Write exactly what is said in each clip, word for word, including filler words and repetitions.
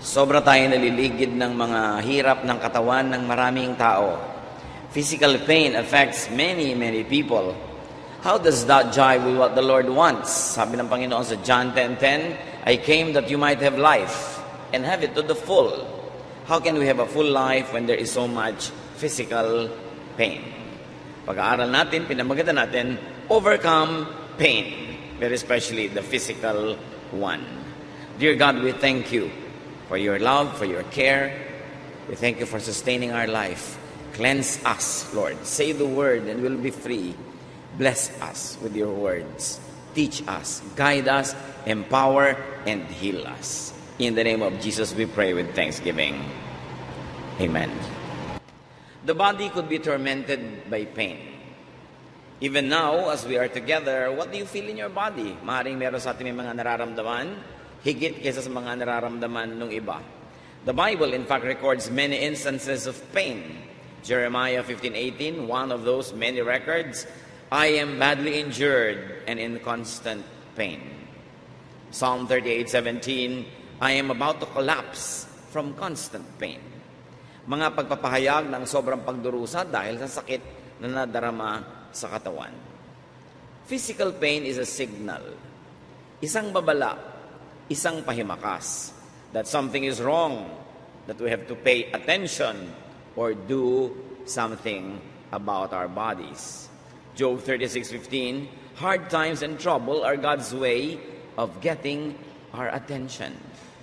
Sobra tayo naliligid ng mga hirap ng katawan ng maraming tao. Physical pain affects many, many people. How does that jive with what the Lord wants? Sabi ng Panginoon sa John ten ten, I came that you might have life and have it to the full. How can we have a full life when there is so much physical pain? Pag-aaral natin, pinamagatan natin, overcome pain, very especially the physical one. Dear God, we thank you for your love, for your care. We thank you for sustaining our life. Cleanse us, Lord. Say the word and we'll be free. Bless us with your words. Teach us, guide us, empower, and heal us. In the name of Jesus, we pray with thanksgiving. Amen. The body could be tormented by pain. Even now, as we are together, what do you feel in your body? Maaaring meron sa ating may mga nararamdaman, higit kaysa sa mga nararamdaman ng iba. The Bible, in fact, records many instances of pain. Jeremiah fifteen eighteen, one of those many records, I am badly injured and in constant pain. Psalm thirty-eight seventeen, I am about to collapse from constant pain. Mga pagpapahayag ng sobrang pagdurusa dahil sa sakit na nadarama sa katawan. Physical pain is a signal, isang babala, isang pahimakas that something is wrong, that we have to pay attention or do something about our bodies. Job thirty-six fifteen, hard times and trouble are God's way of getting our attention.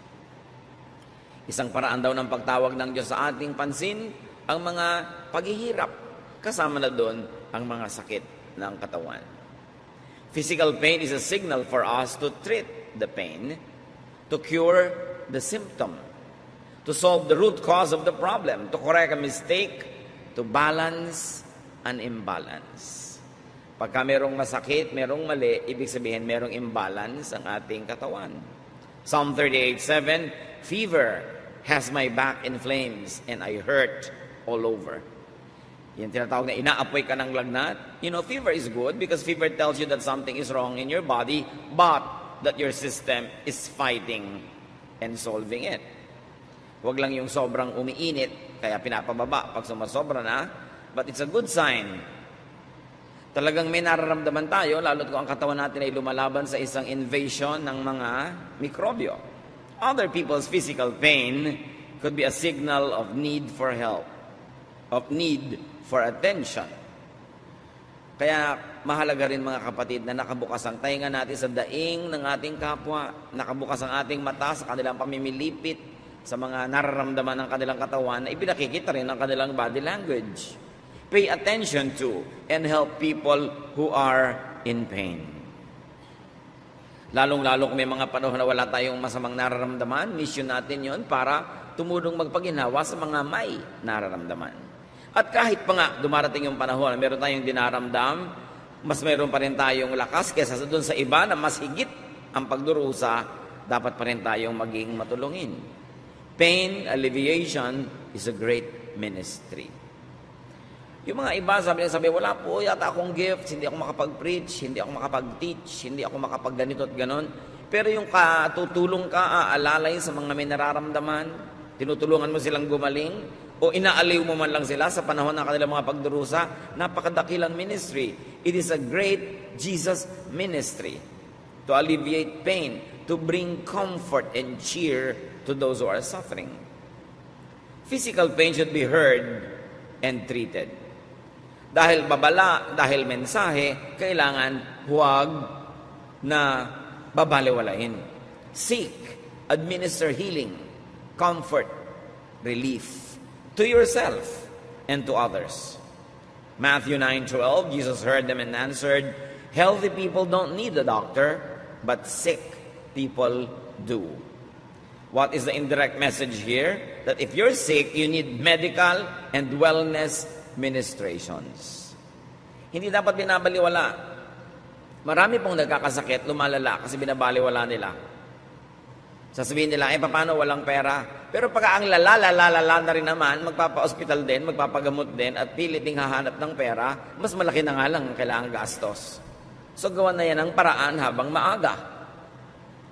Isang paraan daw ng pagtawag ng Diyos sa ating pansin ang mga paghihirap, kasama na doon ang mga sakit ng katawan. Physical pain is a signal for us to treat the pain, to cure the symptom, to solve the root cause of the problem, to correct a mistake, to balance an imbalance. Pagka merong masakit, merong mali, ibig sabihin merong imbalance ang ating katawan. Psalm thirty-eight seven, fever has my back in flames and I hurt all over. Yan tinatawag na inaapoy ka ng lagnat. You know, fever is good because fever tells you that something is wrong in your body, but that your system is fighting and solving it. Huwag lang yung sobrang umiinit, kaya pinapababa pag sumasobra na, but it's a good sign. Talagang may nararamdaman tayo, lalo't kung ang katawan natin ay lumalaban sa isang invasion ng mga mikrobyo. Other people's physical pain could be a signal of need for help, of need for attention. Kaya mahalaga rin mga kapatid na nakabukas ang tainga natin sa daing ng ating kapwa, nakabukas ang ating mata sa kanilang pamimilipit, sa mga nararamdaman ng kanilang katawan na ipinakikita rin ng kanilang body language. Pay attention to and help people who are in pain. Lalong-lalo kung may mga panahon na wala tayong masamang nararamdaman, mission natin yon para tumulong magpaginawa sa mga may nararamdaman. At kahit pa nga dumarating yung panahon, meron tayong dinaramdam, mas meron pa rin tayong lakas kaysa doon sa iba na mas higit ang pagdurusa, dapat pa rin tayong maging matulungin. Pain alleviation is a great ministry. Yung mga iba, sabi niya, sabi, wala po yata akong gift, hindi ako makapag-preach, hindi ako makapag-teach, hindi ako makapag-ganito at ganon. Pero yung katutulong ka, aalalay sa mga may nararamdaman, tinutulungan mo silang gumaling, o inaaliw mo man lang sila sa panahon ng kanilang mga pagdurusa, napakadakilang ministry. It is a great Jesus ministry to alleviate pain, to bring comfort and cheer to those who are suffering. Physical pain should be heard and treated. Dahil babala, dahil mensahe, kailangan huwag na babaliwalain. Seek, administer healing, comfort, relief to yourself and to others. Matthew nine twelve, Jesus heard them and answered, healthy people don't need a doctor, but sick people do. What is the indirect message here? That if you're sick, you need medical and wellness ministrations. Hindi dapat binabaliwala. Marami pong nagkakasakit, lumalala kasi binabaliwala nila. Sasabihin nila, eh, paano walang pera? Pero pag ang lala-lala-lala na rin naman, magpapa-hospital din, magpapagamot din, at pilit ding hahanap ng pera, mas malaki na nga lang ang kailangang gastos. So, gawan na yan ang paraan habang maaga.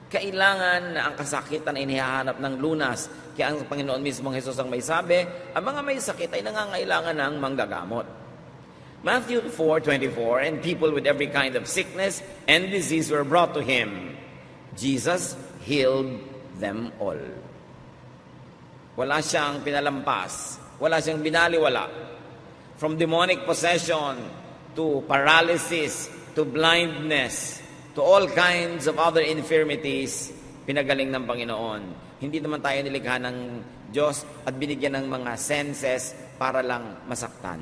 Kailangan na ang kasakitan ay hinahanap ng lunas. Kaya ang Panginoon mismo Jesus ang may sabi, ang mga may sakit ay nangangailangan ng manggagamot. Matthew four twenty-four, and people with every kind of sickness and disease were brought to him. Jesus healed them all. Wala siyang pinalampas. Wala siyang binaliwala. From demonic possession to paralysis to blindness to all kinds of other infirmities, pinagaling ng Panginoon. Hindi naman tayo nilikha ng Diyos at binigyan ng mga senses para lang masaktan.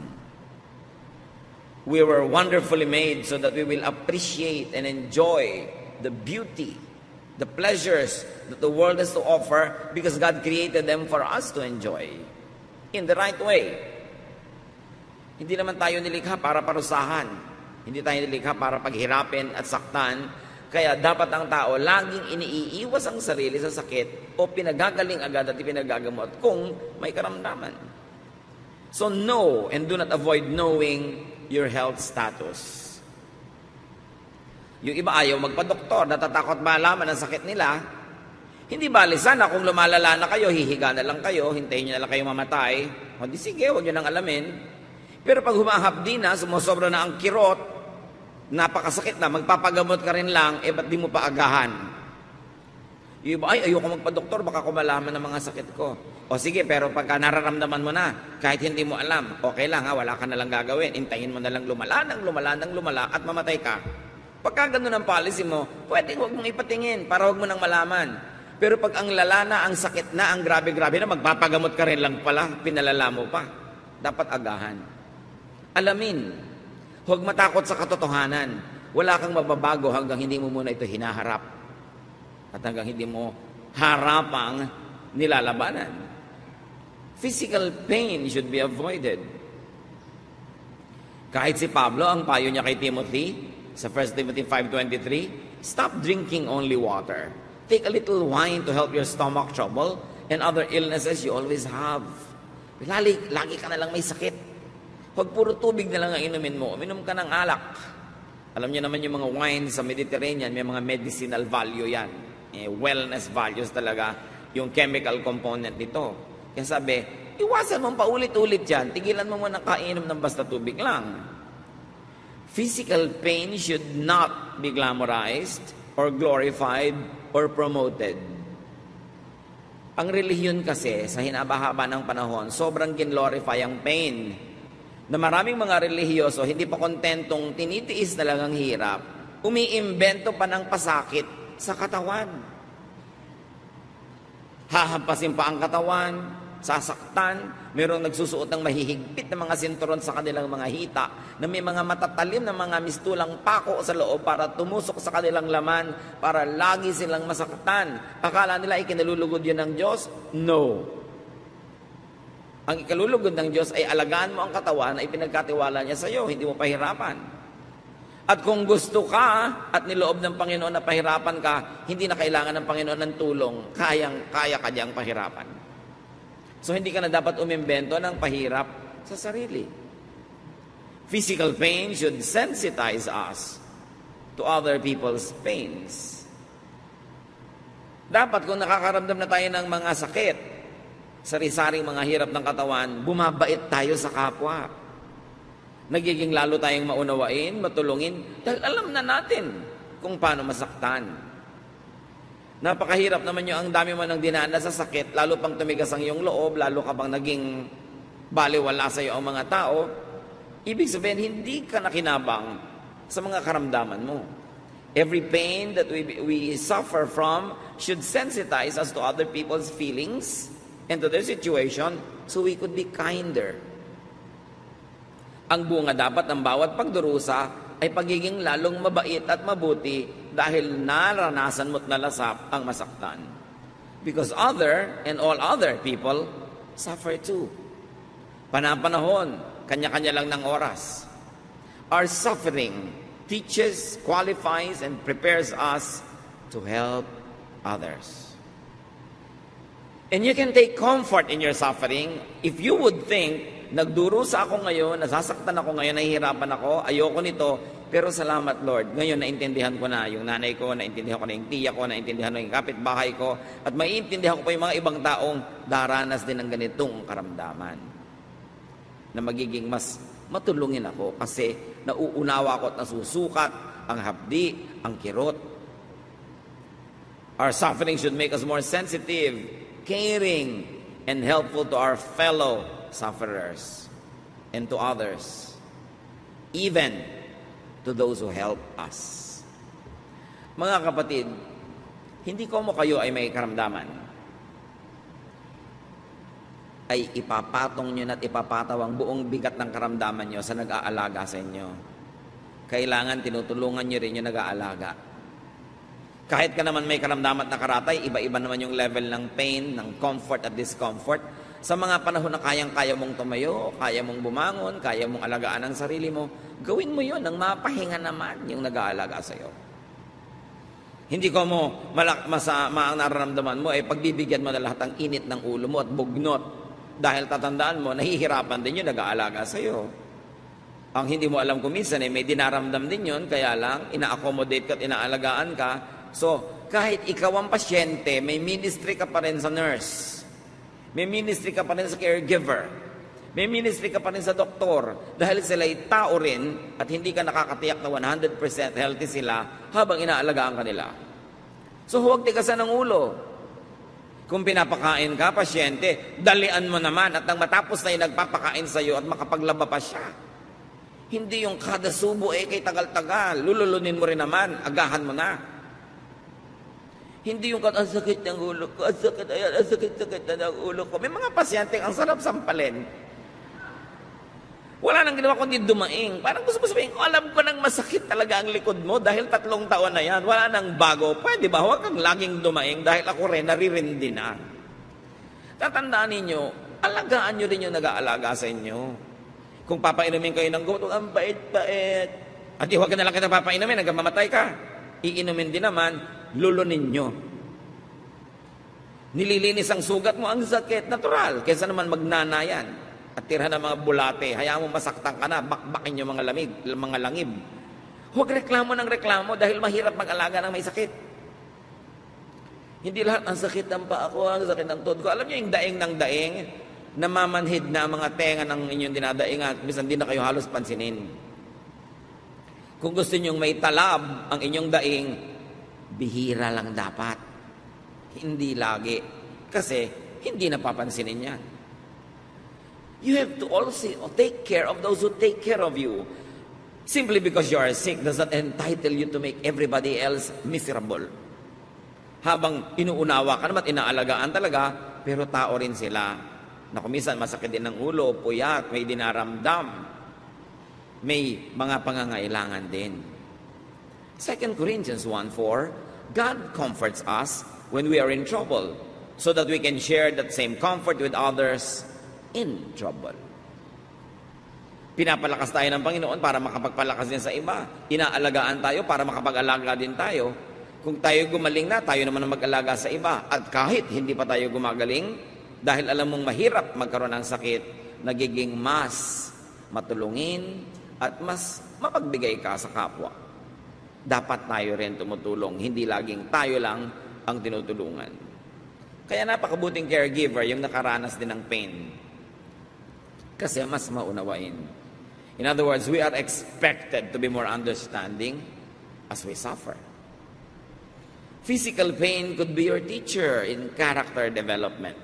We were wonderfully made so that we will appreciate and enjoy the beauty, the pleasures that the world has to offer because God created them for us to enjoy in the right way. Hindi naman tayo nilikha para parusahan. Hindi tayo nilikha para paghirapin at saktan. Kaya dapat ang tao laging iniiiwas ang sarili sa sakit o pinagagaling agad at ipinagagamot kung may karamdaman. So know and do not avoid knowing your health status. Yung iba ayaw magpa-doktor, natatakot malaman ang sakit nila. Hindi bali sana kung lumalala na kayo, hihiga na lang kayo, hintayin nyo na lang kayo mamatay. O di sige, huwag nyo nang alamin. Pero pag humahapdi na, sumusobra na ang kirot, napakasakit na, magpapagamot ka rin lang, eh ba't di mo pa agahan? Yung iba, ay ayoko magpa-doktor, baka kumalaman ng mga sakit ko. O sige, pero pagka nararamdaman mo na, kahit hindi mo alam, okay lang ha, wala ka na lang gagawin. Intayin mo na lang lumala, nang lumala, nang lumala, at mamatay ka. Pagka ganun ang policy mo, pwedeng huwag mong ipatingin para huwag mo nang malaman. Pero pag ang lala na, ang sakit na, ang grabe-grabe na, magpapagamot ka rin lang pala, pinalala mo pa. Dapat agahan. Alamin, huwag matakot sa katotohanan. Wala kang mababago hanggang hindi mo muna ito hinaharap. At hanggang hindi mo harapang nilalabanan. Physical pain should be avoided. Kahit si Pablo, ang payo niya kay Timothy, sa First Timothy five twenty-three, stop drinking only water. Take a little wine to help your stomach trouble and other illnesses you always have. Lagi, lagi ka na lang may sakit. Huwag puro tubig na lang ang inumin mo. Uminom ka ng alak. Alam niyo naman yung mga wine sa Mediterranean, may mga medicinal value yan. Eh, wellness values talaga yung chemical component nito. Kaya sabi, iwasan mong paulit-ulit yan. Tigilan mo muna kainom ng basta tubig lang. Physical pain should not be glamorized or glorified or promoted. Ang relihiyon kasi, sa hinabahaba ng panahon, sobrang ginglorify ang pain. Na maraming mga relihiyoso, hindi pa kontentong tinitiis na lang ang hirap, umiimbento pa ng pasakit sa katawan. Hahampasin pa ang katawan, sasaktan, mayroong nagsusuot ng mahihigpit na mga sinturon sa kanilang mga hita, na may mga matatalim na mga mistulang pako sa loob para tumusok sa kanilang laman, para lagi silang masaktan. Akala nila ikinalulugod yun ng Diyos? No. Ang ikalulugod ng Diyos ay alagaan mo ang katawan na ipinagkatiwala niya sa iyo, hindi mo pahirapan. At kung gusto ka at niloob ng Panginoon na pahirapan ka, hindi na kailangan ng Panginoon ng tulong, kayang, kaya ka niyang pahirapan. So hindi ka na dapat umimbento ng pahirap sa sarili. Physical pain should sensitize us to other people's pains. Dapat kung nakakaramdam na tayo ng mga sakit, sari-saring mga hirap ng katawan, bumabait tayo sa kapwa. Nagiging lalo tayong maunawain, matulungin, dahil alam na natin kung paano masaktan. Napakahirap naman yung ang dami mo nang dinaanan sa sakit, lalo pang tumigas ang iyong loob, lalo ka bang naging baliwala sa iyo ang mga tao. Ibig sabihin, hindi ka nakinabang sa mga karamdaman mo. Every pain that we, we suffer from should sensitize us to other people's feelings and to their situation so we could be kinder. Ang bunga dapat ng bawat pagdurusa ay pagiging lalong mabait at mabuti dahil naranasan mo't nalasap ang masaktan. Because other and all other people suffer too. Panapanahon, kanya-kanya lang ng oras. Our suffering teaches, qualifies, and prepares us to help others. And you can take comfort in your suffering if you would think, nagdurusa ako ngayon, nasasaktan ako ngayon, nahihirapan ako, ayoko nito, Pero salamat, Lord. Ngayon, naintindihan ko na yung nanay ko, naintindihan ko na yung tiya ko, naintindihan ko yung kapitbahay ko, at maiintindihan ko pa yung mga ibang taong daranas din ng ganitong karamdaman. Na magiging mas matulungin ako kasi nauunawa ko at nasusukat ang hapdi, ang kirot. Our suffering should make us more sensitive, caring, and helpful to our fellow sufferers and to others, even to those who help us. Mga kapatid, hindi ko mo kayo ay may karamdaman, ay ipapatong nyo at ipapataw ang buong bigat ng karamdaman nyo sa nag-aalaga sa inyo. Kailangan tinutulungan nyo rin yung nag-aalaga. Kahit ka naman may karamdaman at nakaratay, iba-iba naman yung level ng pain, ng comfort at discomfort. Sa mga panahon na kayang-kaya mong tumayo, kaya mong bumangon, kaya mong alagaan ang sarili mo, gawin mo yun nang mapahinga naman yung nag-aalaga sa iyo. Hindi ko mo malak masama ang nararamdaman mo, eh pagbibigyan mo na lahat ang init ng ulo mo at bugnot. Dahil tatandaan mo, nahihirapan din yung nag-aalaga sa iyo. Ang hindi mo alam kung minsan, eh, may dinaramdam din yun, kaya lang, ina-accommodate ka at inaalagaan ka. So, kahit ikaw ang pasyente, may ministry ka pa rin sa nurse. May ministry ka pa rin sa caregiver. May ministry ka pa rin sa doktor. Dahil sila'y tao rin at hindi ka nakakatiyak na one hundred percent healthy sila habang inaalagaan ka nila. So, huwag tigasan ng ulo. Kung pinapakain ka, pasyente, dalian mo naman at nang matapos na yung nagpapakain sa iyo at makapaglaba pa siya. Hindi yung kada subo eh kay tagal-tagal. Lululunin mo rin naman, agahan mo na. Hindi yung ang sakit ng ulo ko, ang sakit, ayan, ang sakit-sakit na ng ulo ko. May mga pasyente ang sarap sampalin. Wala nang ginawa kundi dumaing. Parang gusto mo sabihin ko, alam ko nang masakit talaga ang likod mo dahil tatlong taon na yan. Wala nang bago. Pwede ba? Huwag kang laging dumaing dahil ako rin naririndi na. Tatandaan ninyo, alagaan nyo rin yung nag-aalaga sa inyo. Kung papainumin kayo ng gamot, ang bait-bait. At di huwag ka na lang kita papainumin, hanggang mamatay ka. Iinumin din naman, lulunin nyo. Nililinis ang sugat mo, ang sakit, natural. Kaysa naman magnanayan at tira ng mga bulate, hayaan mo masaktan ka na, bakbakin yung mga lamig, mga langib. Huwag reklamo ng reklamo dahil mahirap mag-alaga ng may sakit. Hindi lahat ang sakit ng paa ko, ang sakit ng tuhod ko. Alam niyo yung daing ng daing, namamanhid na mga tenga ng inyong dinadaingan, minsan di na kayo halos pansinin. Kung gusto nyong may talab ang inyong daing, bihira lang dapat. Hindi lagi. Kasi hindi napapansinin yan. You have to also take care of those who take care of you. Simply because you are sick does not entitle you to make everybody else miserable. Habang inuunawa ka naman, inaalagaan talaga, pero tao rin sila. Na kumisan masakit din ng ulo, puyat, may dinaramdam. May mga pangangailangan din. Second Corinthians one four, God comforts us when we are in trouble so that we can share that same comfort with others in trouble. Pinapalakas tayo ng Panginoon para makapagpalakas din sa iba. Inaalagaan tayo para makapag-alaga din tayo. Kung tayo gumaling na, tayo naman ang mag-alaga sa iba. At kahit hindi pa tayo gumagaling, dahil alam mong mahirap magkaroon ng sakit, nagiging mas matulungin, at mas mapagbigay ka sa kapwa. Dapat tayo rin tumutulong, hindi laging tayo lang ang tinutulungan. Kaya napakabuting caregiver yung nakaranas din ng pain. Kasi mas maunawain. In other words, we are expected to be more understanding as we suffer. Physical pain could be your teacher in character development.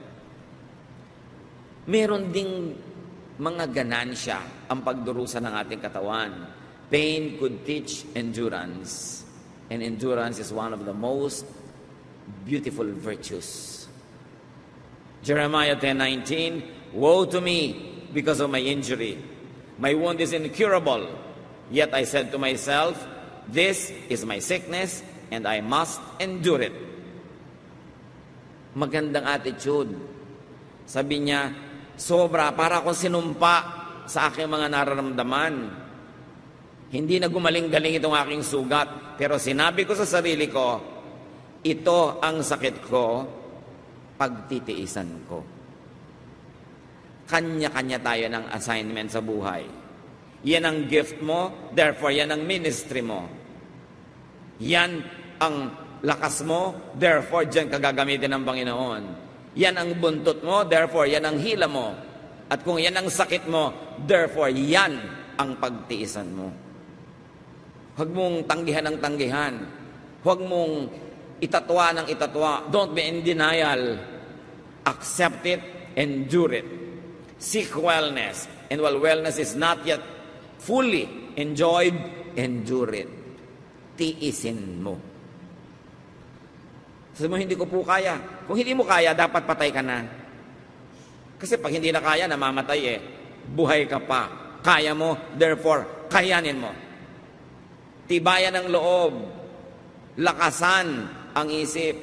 Meron ding mga ganansya ang pagdurusa ng ating katawan. Pain could teach endurance. And endurance is one of the most beautiful virtues. Jeremiah ten nineteen, woe to me because of my injury. My wound is incurable. Yet I said to myself, this is my sickness and I must endure it. Magandang attitude. Sabi niya, sobra, para akong sinumpa sa aking mga nararamdaman. Hindi na gumaling-galing itong aking sugat, pero sinabi ko sa sarili ko, ito ang sakit ko, pagtitiisan ko. Kanya-kanya tayo ng assignment sa buhay. Yan ang gift mo, therefore yan ang ministry mo. Yan ang lakas mo, therefore dyan ka gagamitin ng Panginoon. Yan ang buntot mo, therefore yan ang hila mo. At kung yan ang sakit mo, therefore yan ang pagtiisan mo. Huwag mong tanggihan ng tanggihan. Huwag mong itatwa ng itatwa. Don't be in denial. Accept it, endure it. Seek wellness. And while wellness is not yet fully enjoyed, endure it. Tiisin mo. Sabi mo, hindi ko po kaya. Kung hindi mo kaya, dapat patay ka na. Kasi pag hindi na kaya, namamatay eh. Buhay ka pa. Kaya mo, therefore, kayanin mo. Tibayan ang loob. Lakasan ang isip.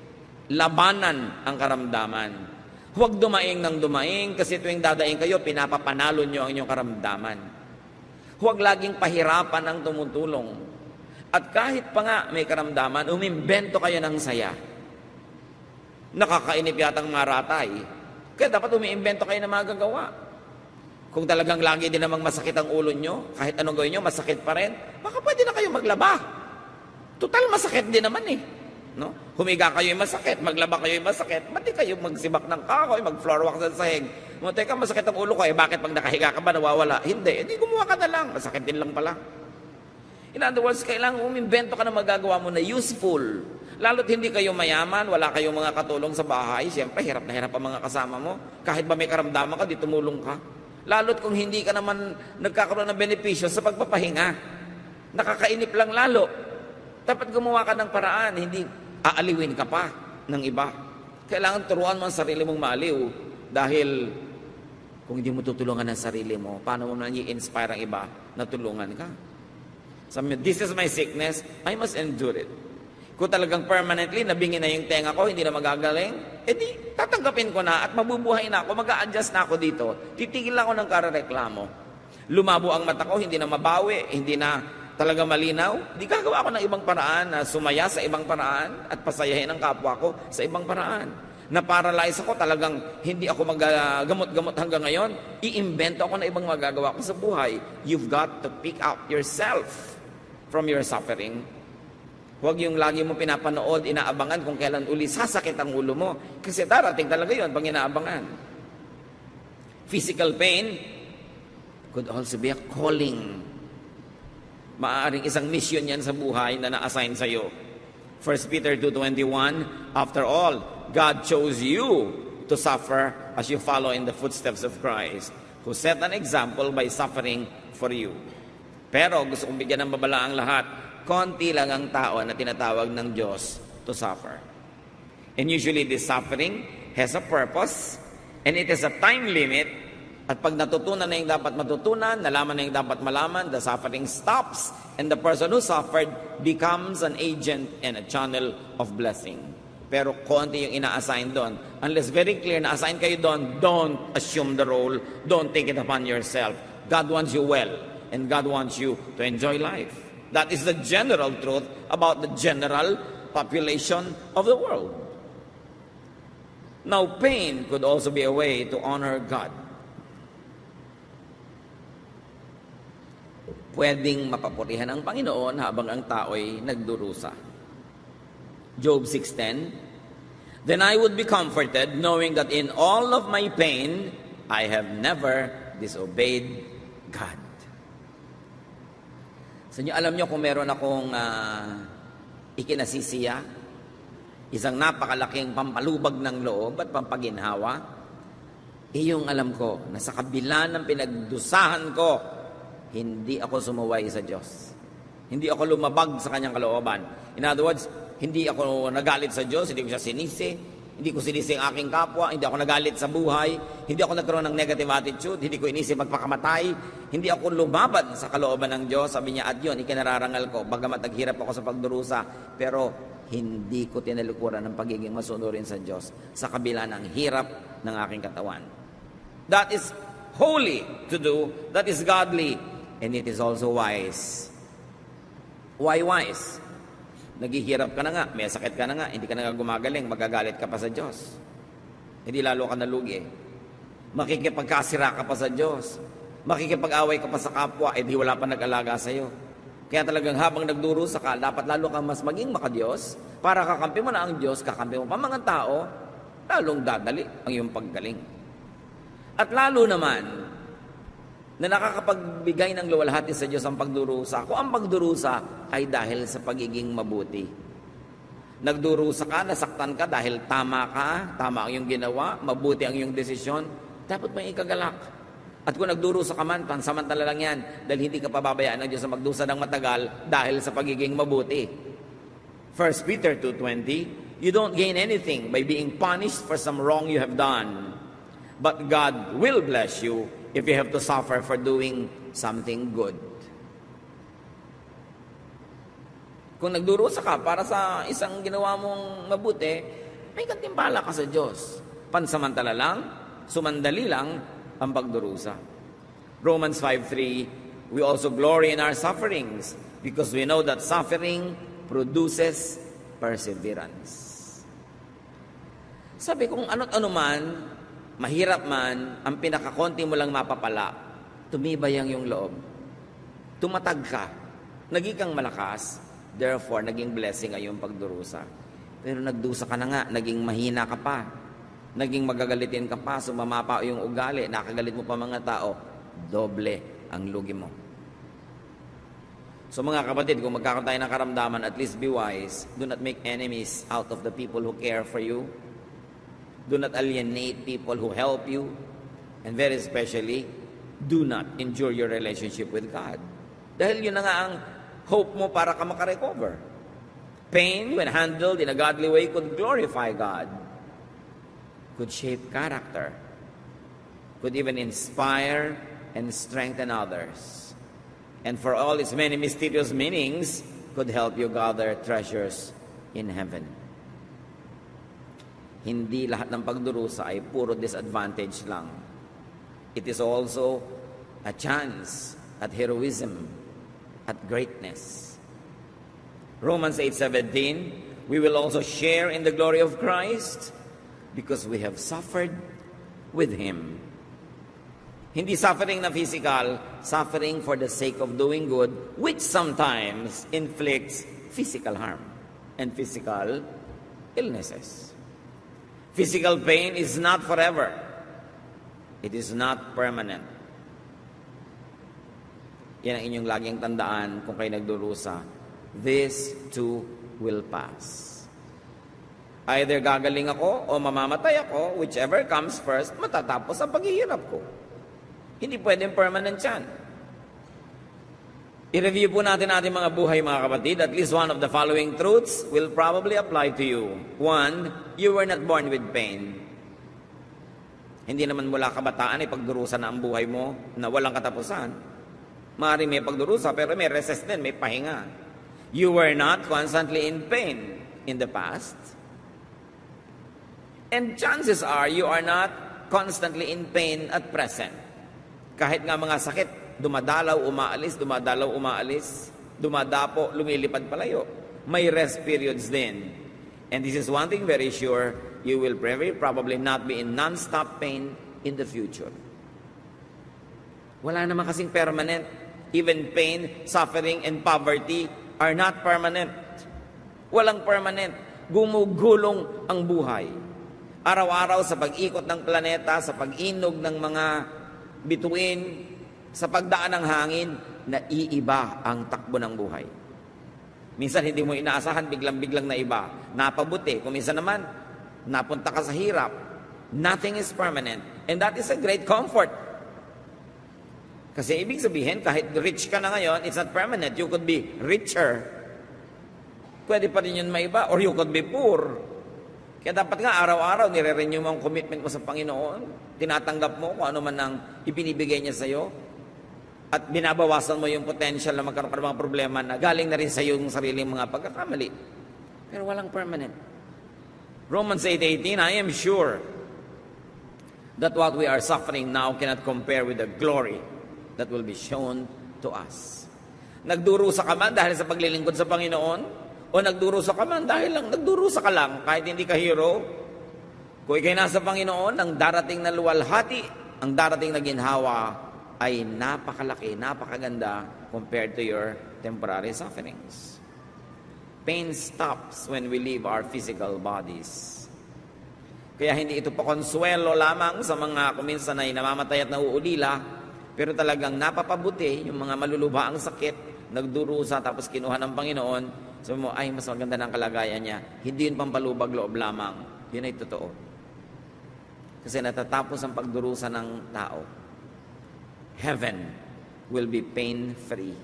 Labanan ang karamdaman. Huwag dumaing ng dumaing kasi tuwing dadaing kayo, pinapapanalo nyo ang inyong karamdaman. Huwag laging pahirapan ang tumutulong. At kahit pa nga may karamdaman, umimbento kayo ng saya. Nakakainip yatang maratay. Kaya dapat umiimbento kayo ng magagawa. Kung talagang lagi din namang masakit ang ulo nyo, kahit anong gawin nyo, masakit pa rin, baka pwede na kayo maglaba. Total masakit din naman eh. No? Humiga kayo yung masakit, maglaba kayo yung masakit, ba't di kayo magsibak ng kahoy, mag-floor walk sa sahig? Mo, teka, masakit ang ulo ko eh, bakit pag nakahiga ka ba nawawala? Hindi, hindi gumawa ka na lang, masakit din lang pala. In other words, kailangan umimbento ka na magagawa mo na useful. Lalo't hindi kayo mayaman, wala kayong mga katulong sa bahay, siyempre hirap na hirap ang mga kasama mo. Kahit ba may karamdaman ka, di tumulong ka. Lalo't kung hindi ka naman nagkakaroon ng benepisyo sa pagpapahinga. Nakakainip lang lalo. Dapat gumawa ka ng paraan, hindi aaliwin ka pa ng iba. Kailangan turuan mo ang sarili mong maaliw. Dahil kung hindi mo tutulungan ang sarili mo, paano mo na i-inspire ang iba na tulungan ka? Sabi mo, this is my sickness, I must endure it. Kung talagang permanently, nabingin na yung tenga ko, hindi na magagaling, edi tatanggapin ko na at mabubuhay na ako, mag-a-adjust na ako dito. Titigil ako ng karareklamo. Lumabo ang mata ko, hindi na mabawi, hindi na talaga malinaw. Di gagawa ako ng ibang paraan na sumaya sa ibang paraan at pasayahin ang kapwa ko sa ibang paraan. Na-paralyze ako, talagang hindi ako magagamot-gamot hanggang ngayon. I-invento ako na ibang magagawa ko sa buhay. You've got to pick out yourself from your suffering. Huwag yung lagi mo pinapanood, inaabangan kung kailan uli sasakit ang ulo mo. Kasi darating talaga yun pag inaabangan. Physical pain could also be a calling. Maaaring isang mission yan sa buhay na na-assign sa'yo. First Peter two twenty-one, after all, God chose you to suffer as you follow in the footsteps of Christ, who set an example by suffering for you. Pero gusto kong bigyan ng babala ang lahat, konti lang ang tao na tinatawag ng Diyos to suffer. And usually this suffering has a purpose and it has a time limit. At pag natutunan na yung dapat matutunan, nalaman na yung dapat malaman, the suffering stops and the person who suffered becomes an agent and a channel of blessing. Pero konti yung ina-assign doon. Unless very clear na assign kayo doon, don't assume the role, don't take it upon yourself. God wants you well and God wants you to enjoy life. That is the general truth about the general population of the world. Now, pain could also be a way to honor God. Pwedeng mapapurihan ang Panginoon habang ang tao'y nagdurusa. Job six ten, then I would be comforted knowing that in all of my pain, I have never disobeyed God. So nyo, alam nyo kung meron akong uh, ikinasisiya, isang napakalaking pampalubag ng loob at pampaginhawa, iyong alam ko na sa kabila ng pinagdusahan ko, hindi ako sumuway sa Diyos. Hindi ako lumabag sa kanyang kalooban. In other words, hindi ako nagalit sa Diyos, hindi ko siya sinisi, hindi ko sinisi ang aking kapwa, hindi ako nagalit sa buhay, hindi ako nagkaroon ng negative attitude, hindi ko inisip magpakamatay, hindi ako lumabad sa kalooban ng Diyos. Sabi niya, at yun, ikinararangal ko, bagamat naghirap ako sa pagdurusa, pero hindi ko tinalikuran ng pagiging masunurin sa Diyos sa kabila ng hirap ng aking katawan. That is holy to do, that is godly, and it is also wise. Why wise? Naghihirap ka na nga, may sakit ka na nga, hindi ka na nga gumagaling, magagalit ka pa sa Diyos. Hindi lalo ka nalugi. Makikipagkasira ka pa sa Diyos. Makikipag-away ka pa sa kapwa, eh di wala pa nag-alaga sa'yo. Kaya talagang habang nagdurusa ka, dapat lalo kang mas maging makadiyos, para kakampi mo na ang Diyos, kakampi mo pa mga tao, lalong dadali ang iyong paggaling. At lalo naman, na nakakapagbigay ng luwalhati sa Diyos ang pagdurusa, kung ang pagdurusa ay dahil sa pagiging mabuti. Nagdurusa ka, nasaktan ka dahil tama ka, tama ang iyong ginawa, mabuti ang iyong desisyon, dapat may ikagalak. At kung nagdurusa ka man, pansamantala lang yan, dahil hindi ka pababayaan ng Diyos na magdusa ng matagal dahil sa pagiging mabuti. First Peter two twenty, you don't gain anything by being punished for some wrong you have done, but God will bless you if you have to suffer for doing something good. Kung nagdurusa ka para sa isang ginawa mong mabuti, may gantimpala ka sa Diyos. Pansamantala lang, sumandali lang ang pagdurusa. Romans five three, we also glory in our sufferings because we know that suffering produces perseverance. Sabi kung ano't ano man, mahirap man, ang pinakakonti mo lang mapapala, tumibay ang iyong loob. Tumatag ka, naging kang malakas, therefore naging blessing ay iyong pagdurusa. Pero nagdusa ka na nga, naging mahina ka pa. Naging magagalitin ka pa, sumama pa yung ugali, nakagalit mo pa mga tao, doble ang lugi mo. So mga kapatid, kung magkakaroon tayo ng karamdaman, at least be wise. Do not make enemies out of the people who care for you. Do not alienate people who help you. And very especially, do not injure your relationship with God. Dahil yun na nga ang hope mo para ka makarecover. Pain, when handled in a godly way, could glorify God. Could shape character, could even inspire and strengthen others. And for all its many mysterious meanings, could help you gather treasures in heaven. Hindi lahat ng pagdurusa ay puro disadvantage lang. It is also a chance at heroism, at greatness. Romans eight seventeen, we will also share in the glory of Christ, because we have suffered with Him. Hindi suffering na physical, suffering for the sake of doing good, which sometimes inflicts physical harm and physical illnesses. Physical pain is not forever. It is not permanent. Yan ang inyong laging tandaan kung kayo nagdurusa. This too will pass. Either gagaling ako o mamamatay ako, whichever comes first, matatapos ang paghihirap ko. Hindi pwedeng permanent yan. I-review po natin ating mga buhay, mga kapatid. At least one of the following truths will probably apply to you. One, you were not born with pain. Hindi naman mula kabataan ay pagdurusa na ang buhay mo na walang katapusan. Maaaring may pagdurusa pero may recess din, may pahinga. You were not constantly in pain in the past. And chances are, you are not constantly in pain at present. Kahit nga mga sakit, dumadalaw, umaalis, dumadalaw, umaalis, dumadapo, lumilipad palayo. May rest periods din. And this is one thing very sure, you will very probably not be in non-stop pain in the future. Wala naman kasing permanent. Even pain, suffering, and poverty are not permanent. Walang permanent. Gumugulong ang buhay. Araw-araw sa pag-ikot ng planeta, sa pag-inog ng mga bituin, sa pagdaan ng hangin, naiiba ang takbo ng buhay. Minsan hindi mo inaasahan, biglang-biglang na iba. Napabuti. Kung minsan naman, napunta ka sa hirap. Nothing is permanent. And that is a great comfort. Kasi ibig sabihin, kahit rich ka na ngayon, it's not permanent. You could be richer. Pwede pa rin yun maiba. Or you could be poor. Kaya dapat nga araw-araw nire-renew mo ang commitment mo sa Panginoon. Tinatanggap mo kung ano man ang ibinibigay niya sa iyo. At binabawasan mo yung potential na magkaroon ka ng mga problema na galing na rin sa iyo yung sariling mga pagkakamali. Pero walang permanent. Romans eight eighteen, I am sure that what we are suffering now cannot compare with the glory that will be shown to us. Nagdurusa ka man dahil sa paglilingkod sa Panginoon, o nagdurusa ka man dahil lang, nagdurusa ka lang, kahit hindi ka hero. Kung ikay nasa Panginoon, ang darating na luwalhati, ang darating na ginhawa, ay napakalaki, napakaganda compared to your temporary sufferings. Pain stops when we leave our physical bodies. Kaya hindi ito pa konsuelo lamang sa mga kuminsan ay namamatay at nauulila, pero talagang napapabuti yung mga malulubha ang sakit, nagdurusa tapos kinuha ng Panginoon, sabi mo, ay mas maganda ng kalagayan niya. Hindi yun pampalubag loob lamang. Yun ay totoo. Kasi natatapos ang pagdurusa ng tao. Heaven will be pain-free.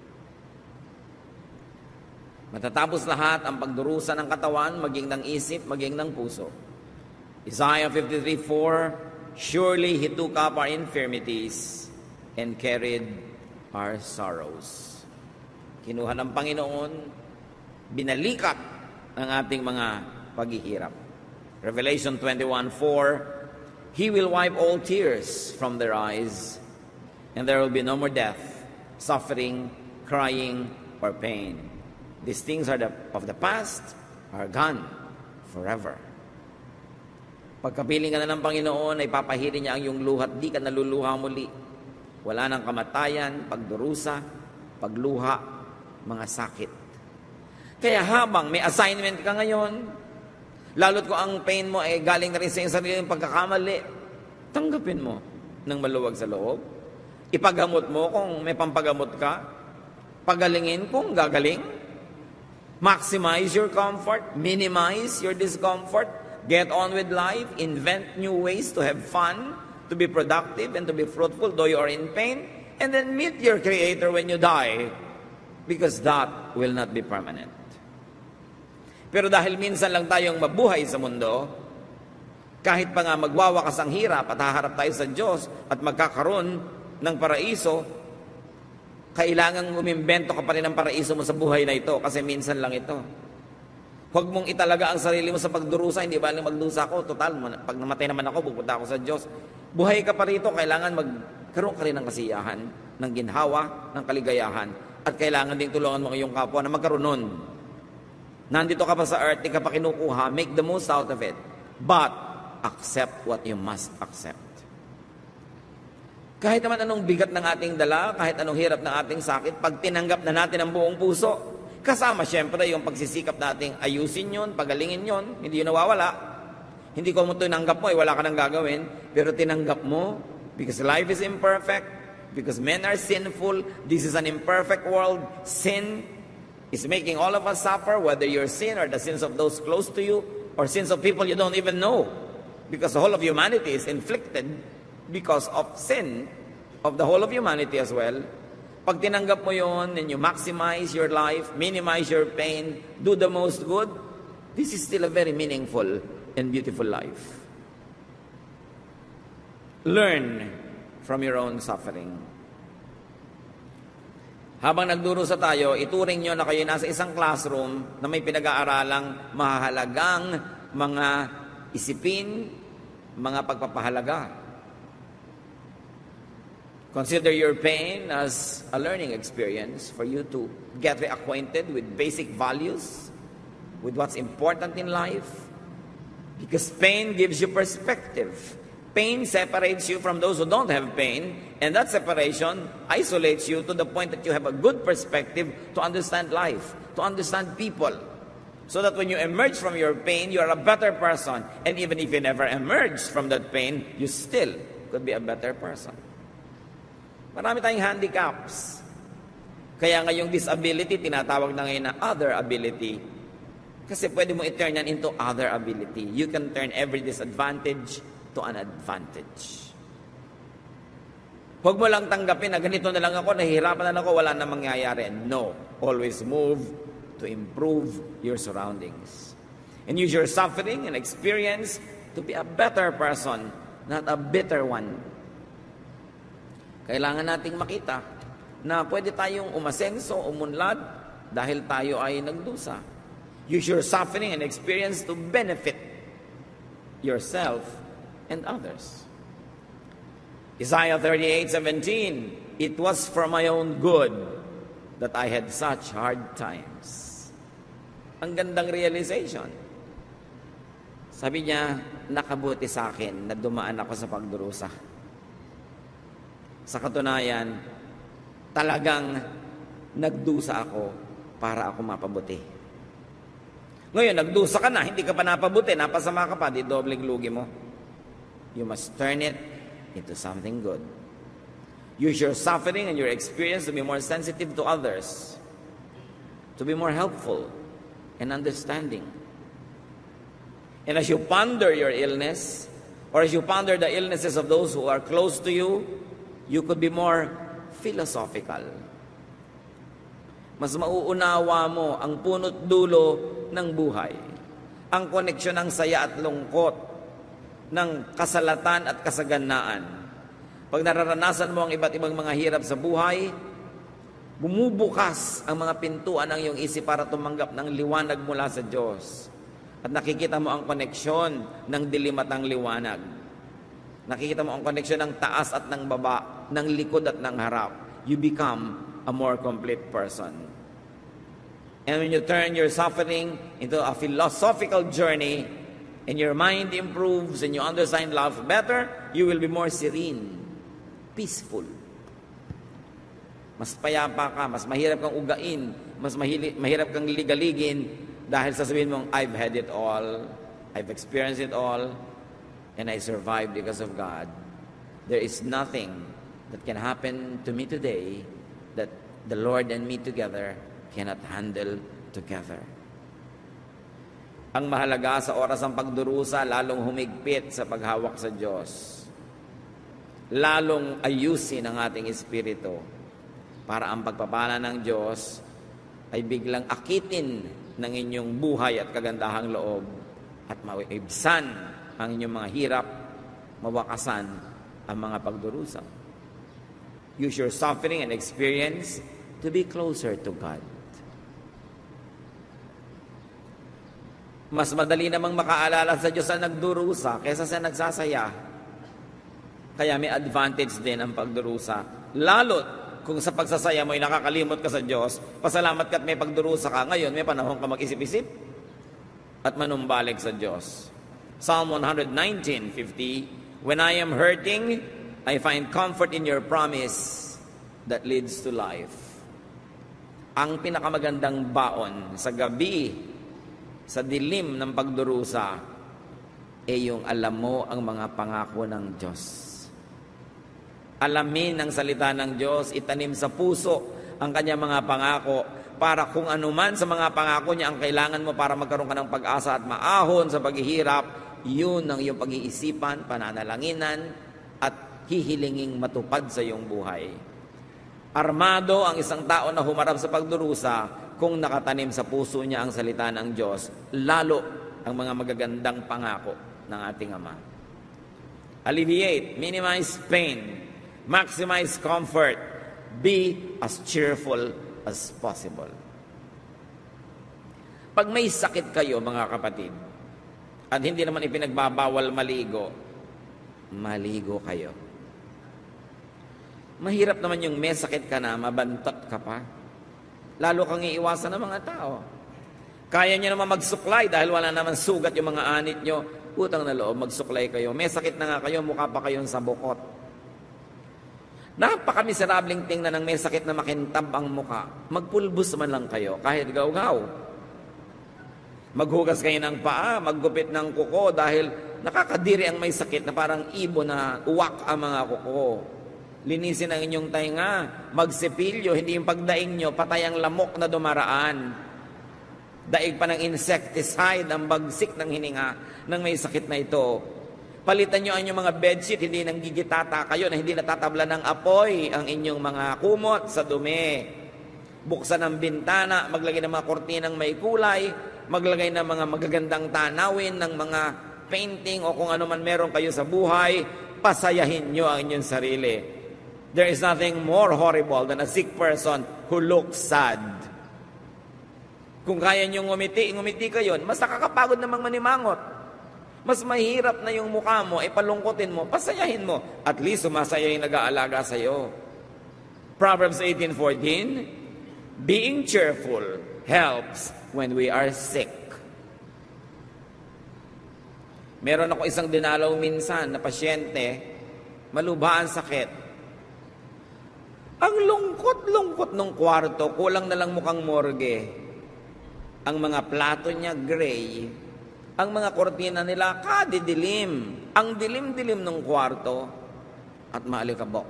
Matatapos lahat ang pagdurusa ng katawan, maging ng isip, maging ng puso. Isaiah fifty-three four, surely He took up our infirmities and carried our sorrows. Kinuha ng Panginoon, binalikat ang ating mga paghihirap. Revelation twenty-one four, He will wipe all tears from their eyes, and there will be no more death, suffering, crying, or pain. These things are the, of the past, are gone forever. Pagkapiling ka na ng Panginoon, ay papahirin niya ang iyong luhat, di ka naluluha muli. Wala nang kamatayan, pagdurusa, pagluha, mga sakit. Kaya habang may assignment ka ngayon, lalo't kung ang pain mo ay galing na rin sa iyong sariling pagkakamali, tanggapin mo ng maluwag sa loob. Ipaghamot mo kung may pampagamot ka. Pagalingin kung gagaling. Maximize your comfort. Minimize your discomfort. Get on with life. Invent new ways to have fun, to be productive, and to be fruitful though you are in pain. And then meet your Creator when you die, because that will not be permanent. Pero dahil minsan lang tayong mabuhay sa mundo, kahit pa nga magwawakas ang hirap at haharap tayo sa Diyos at magkakaroon ng paraiso, kailangang umimbento ka pa rin ng paraiso mo sa buhay na ito kasi minsan lang ito. Huwag mong italaga ang sarili mo sa pagdurusa, hindi ba lang magdusa ako, total, pag namatay naman ako, pupunta ako sa Diyos. Buhay ka pa rito, kailangan magkaroon ka rin ng kasiyahan, ng ginhawa, ng kaligayahan, at kailangan din tulungan mo ang iyong kapwa na magkaroon nun. Nandito ka pa sa earth, di ka pa kinukuha, make the most out of it. But, accept what you must accept. Kahit naman anong bigat ng ating dala, kahit anong hirap ng ating sakit, pag tinanggap na natin ang buong puso, kasama siyempre yung pagsisikap nating ayusin yun, pagalingin yun, hindi yun nawawala. Hindi ko mo tinanggap mo, eh, wala ka nang gagawin, pero tinanggap mo, because life is imperfect, because men are sinful, this is an imperfect world, sin is making all of us suffer, whether your sin or the sins of those close to you, or sins of people you don't even know, because the whole of humanity is inflicted because of sin of the whole of humanity as well. Pag tinanggap mo yon and you maximize your life, minimize your pain, do the most good, this is still a very meaningful and beautiful life. Learn from your own suffering. Habang nagdurusa tayo, ituring nyo na kayo nasa isang classroom na may pinag-aaralang mahalagang mga isipin, mga pagpapahalaga. Consider your pain as a learning experience for you to get reacquainted with basic values, with what's important in life. Because pain gives you perspective. Pain separates you from those who don't have pain, and that separation isolates you to the point that you have a good perspective to understand life, to understand people. So that when you emerge from your pain, you are a better person. And even if you never emerge from that pain, you still could be a better person. Marami tayong handicaps. Kaya ngayong disability, tinatawag na ngayon na other ability. Kasi pwede mo i-turn yan into other ability. You can turn every disadvantage to an advantage. Huwag mo lang tanggapin na ganito na lang ako, nahihirapan na lang ako, wala na mangyayari. No. Always move to improve your surroundings. And use your suffering and experience to be a better person, not a bitter one. Kailangan nating makita na pwede tayong umasenso, umunlad dahil tayo ay nagdusa. Use your suffering and experience to benefit yourself and others. Isaiah thirty-eight seventeen, it was for my own good that I had such hard times. Ang gandang realization. Sabi niya, nakabuti sa akin na dumaan ako sa pagdurusa. Sa katunayan, talagang nagdusa ako para ako mapabuti. Ngayon, nagdusa ka na, hindi ka pa napabuti, napasama ka pa, di dobleng lugi mo. You must turn it into something good. Use your suffering and your experience to be more sensitive to others, to be more helpful and understanding. And as you ponder your illness, or as you ponder the illnesses of those who are close to you, you could be more philosophical. Mas mauunawa mo ang punot dulo ng buhay, ang koneksyon ng saya at lungkot, ng kasalatan at kasaganaan. Pag nararanasan mo ang iba't ibang mga hirap sa buhay, bumubukas ang mga pintuan ng iyong isip para tumanggap ng liwanag mula sa Diyos. At nakikita mo ang koneksyon ng dilim at ng liwanag. Nakikita mo ang koneksyon ng taas at ng baba, ng likod at ng harap. You become a more complete person. And when you turn your suffering into a philosophical journey, and your mind improves and you understand love better, you will be more serene, peaceful. Mas payapa ka, mas mahirap kang ugain, mas mahili, mahirap kang ligaligin dahil sasabihin mong, I've had it all, I've experienced it all, and I survived because of God. There is nothing that can happen to me today that the Lord and me together cannot handle together. Ang mahalaga sa oras ng pagdurusa, lalong humigpit sa paghawak sa Diyos. Lalong ayusin ang ating espiritu para ang pagpapala ng Diyos ay biglang akitin ng inyong buhay at kagandahang loob at maibsan ang inyong mga hirap, mawakasan ang mga pagdurusa. Use your suffering and experience to be closer to God. Mas madali namang makaalala sa Diyos ang nagdurusa kaysa sa nagsasaya. Kaya may advantage din ang pagdurusa. Lalo't kung sa pagsasaya mo ay nakakalimot ka sa Diyos, pasalamat ka at may pagdurusa ka, ngayon may panahon ka mag-isip-isip at manumbalik sa Diyos. Psalm one nineteen fifty, when I am hurting, I find comfort in your promise that leads to life. Ang pinakamagandang baon sa gabi, sa dilim ng pagdurusa, ay yung alam mo ang mga pangako ng Diyos. Alamin ang salita ng Diyos, itanim sa puso ang kanyang mga pangako para kung anuman sa mga pangako niya ang kailangan mo para magkaroon ka ng pag-asa at maahon sa paghihirap, yun ang iyong pag-iisipan, pananalanginan, at hihilinging matupad sa iyong buhay. Armado ang isang tao na humarap sa pagdurusa kung nakatanim sa puso niya ang salita ng Diyos, lalo ang mga magagandang pangako ng ating Ama. Alleviate, minimize pain, maximize comfort, be as cheerful as possible. Pag may sakit kayo, mga kapatid, at hindi naman ipinagbabawal maligo, maligo kayo. Mahirap naman yung may sakit ka na, mabantot ka pa. Lalo kang iiwasan ng mga tao. Kaya nyo naman magsuklay dahil wala naman sugat yung mga anit nyo. Utang na loob, magsuklay kayo. May sakit na nga kayo, mukha pa kayong sa bukot. Napakamiserableng tingnan ng may sakit na makintab ang mukha. Magpulbos man lang kayo, kahit gaw-gaw. Maghugas kayo ng paa, maggupit ng kuko dahil nakakadiri ang may sakit na parang ibo na uwak ang mga kuko. Linisin ang inyong tainga, magsipilyo, hindi yung pagdaing nyo, patay ang lamok na dumaraan. Daig pa ng insecticide ang bagsik ng hininga ng may sakit na ito. Palitan nyo ang inyong mga bedsheet, hindi nang gigitata kayo na hindi natatabla ng apoy ang inyong mga kumot sa dumi. Buksan ang bintana, maglagay ng mga kortinang may kulay, maglagay ng mga magagandang tanawin, ng mga painting o kung ano man meron kayo sa buhay, pasayahin nyo ang inyong sarili. There is nothing more horrible than a sick person who looks sad. Kung kaya nyo ngumiti, ngumiti kayo, mas nakakapagod namang manimangot. Mas mahirap na yung mukha mo, ipalungkutin mo, pasayahin mo. At least sumasaya yung nag-aalaga sa'yo. Proverbs eighteen fourteen, being cheerful helps when we are sick. Meron ako isang dinalaw minsan na pasyente, malubha ang sakit. Ang lungkot-lungkot ng kwarto, kulang na lang mukhang morgue. Ang mga plato niya, gray. Ang mga kortina nila, kadidilim. Ang dilim-dilim ng kwarto at maalikabok.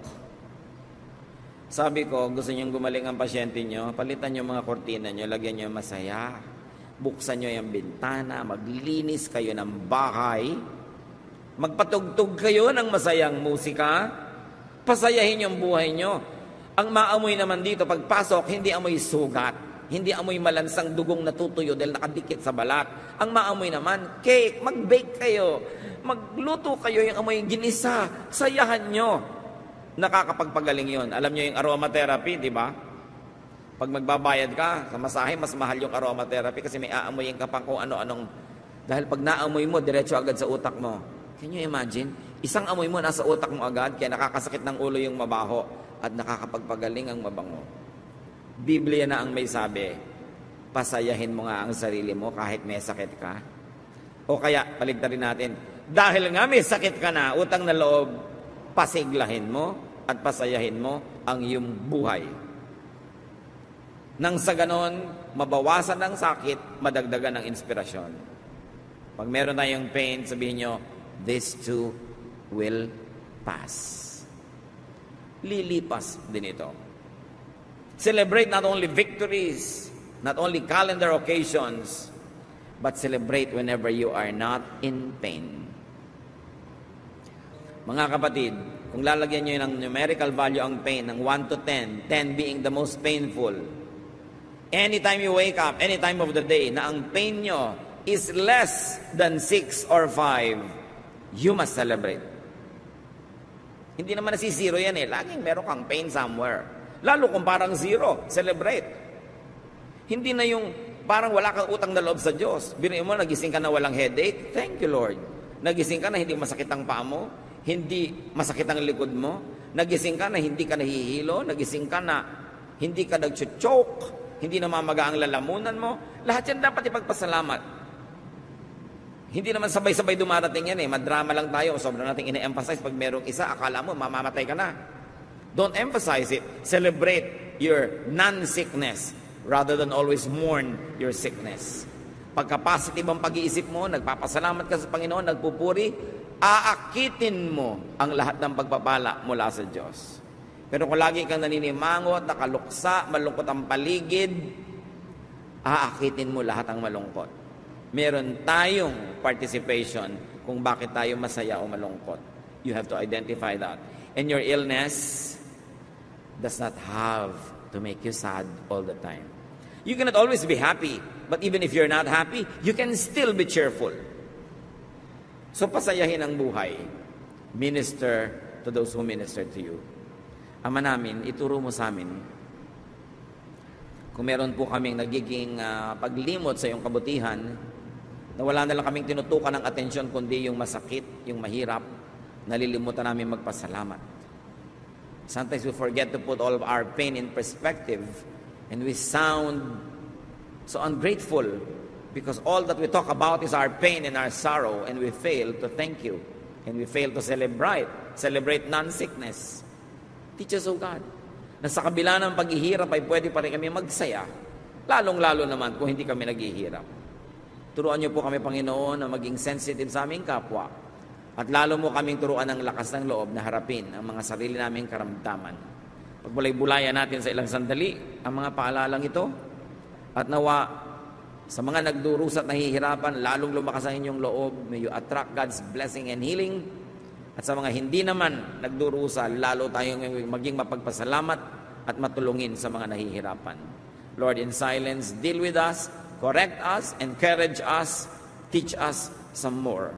Sabi ko, gusto niyong gumaling ang pasyente niyo, palitan niyo mga kortina niyo, lagyan niyo masaya. Buksan niyo yung bintana, maglinis kayo ng bahay. Magpatugtog kayo ng masayang musika. Pasayahin yung buhay niyo. Ang maamoy naman dito, pagpasok, hindi amoy sugat. Hindi amoy malansang dugong natutuyo dahil nakadikit sa balat. Ang maamoy naman, cake, mag-bake kayo. Magluto kayo yung amoy ginisa. Sayahan nyo. Nakakapagpagaling yon. Alam nyo yung aromatherapy, di ba? Pag magbabayad ka sa masahe, mas mahal yung aromatherapy kasi may aamoyin ka pang kung ano-anong. Dahil pag naamoy mo, diretso agad sa utak mo. Can you imagine? Isang amoy mo nasa utak mo agad, kaya nakakasakit ng ulo yung mabaho at nakakapagpagaling ang mabango. Biblia na ang may sabi, pasayahin mo nga ang sarili mo kahit may sakit ka. O kaya, paligtarin natin, dahil nga may sakit ka na, utang na loob, pasiglahin mo at pasayahin mo ang iyong buhay. Nang sa ganon, mabawasan ng sakit, madagdagan ng inspirasyon. Pag meron tayong pain, sabihin nyo, this too will pass. Lilipas din ito. Celebrate not only victories, not only calendar occasions, but celebrate whenever you are not in pain. Mga kapatid, kung lalagyan nyo ng numerical value ang pain, ng one to ten, ten being the most painful, anytime you wake up, any time of the day, na ang pain nyo is less than six or five, you must celebrate. Hindi naman nasisiro yan eh. Laging meron kang pain somewhere. Lalo kung parang zero, celebrate. Hindi na yung parang wala kang utang na loob sa Diyos. Biruin mo, nagising ka na walang headache. Thank you, Lord. Nagising ka na hindi masakit ang paa mo. Hindi masakit ang likod mo. Nagising ka na hindi ka nahihilo. Nagising ka na hindi ka nag-choke. Hindi namamaga ang lalamunan mo. Lahat yan dapat ipagpasalamat. Hindi naman sabay-sabay dumarating yan eh. Madrama lang tayo. Sobrang nating ine-emphasize. Pag merong isa, akala mo, mamamatay ka na. Don't emphasize it. Celebrate your non-sickness rather than always mourn your sickness. Pagka-positive ang pag-iisip mo, nagpapasalamat ka sa Panginoon, nagpupuri, aakitin mo ang lahat ng pagpapala mula sa Diyos. Pero kung lagi kang naninimangot, nakaluksa, malungkot ang paligid, aakitin mo lahat ang malungkot. Meron tayong participation kung bakit tayo masaya o malungkot. You have to identify that. And your illness does not have to make you sad all the time. You cannot always be happy, but even if you're not happy, you can still be cheerful. So pasayahin ang buhay. Minister to those who minister to you. Ama namin, ituro mo sa amin, kung meron po kaming nagiging uh, paglimot sa iyong kabutihan, na wala na lang kaming tinutukan ng atensyon kundi yung masakit, yung mahirap, nalilimutan namin magpasalamat. Sometimes we forget to put all of our pain in perspective and we sound so ungrateful because all that we talk about is our pain and our sorrow and we fail to thank you and we fail to celebrate, celebrate non-sickness. Teach us, O God, na sa kabila ng paghihirap ay pwede pa rin kami magsaya, lalong-lalo naman kung hindi kami naghihirap. Turuan niyo po kami, Panginoon, na maging sensitive sa aming kapwa. At lalo mo kaming turuan ng lakas ng loob na harapin ang mga sarili naming karamdaman. Pagbulay-bulayan natin sa ilang sandali ang mga paalalang ito. At nawa, sa mga nagdurusa at nahihirapan, lalong lumakas ang inyong loob. May you attract God's blessing and healing. At sa mga hindi naman nagdurusa, lalo tayong maging mapagpasalamat at matulungin sa mga nahihirapan. Lord, in silence, deal with us, correct us, encourage us, teach us some more.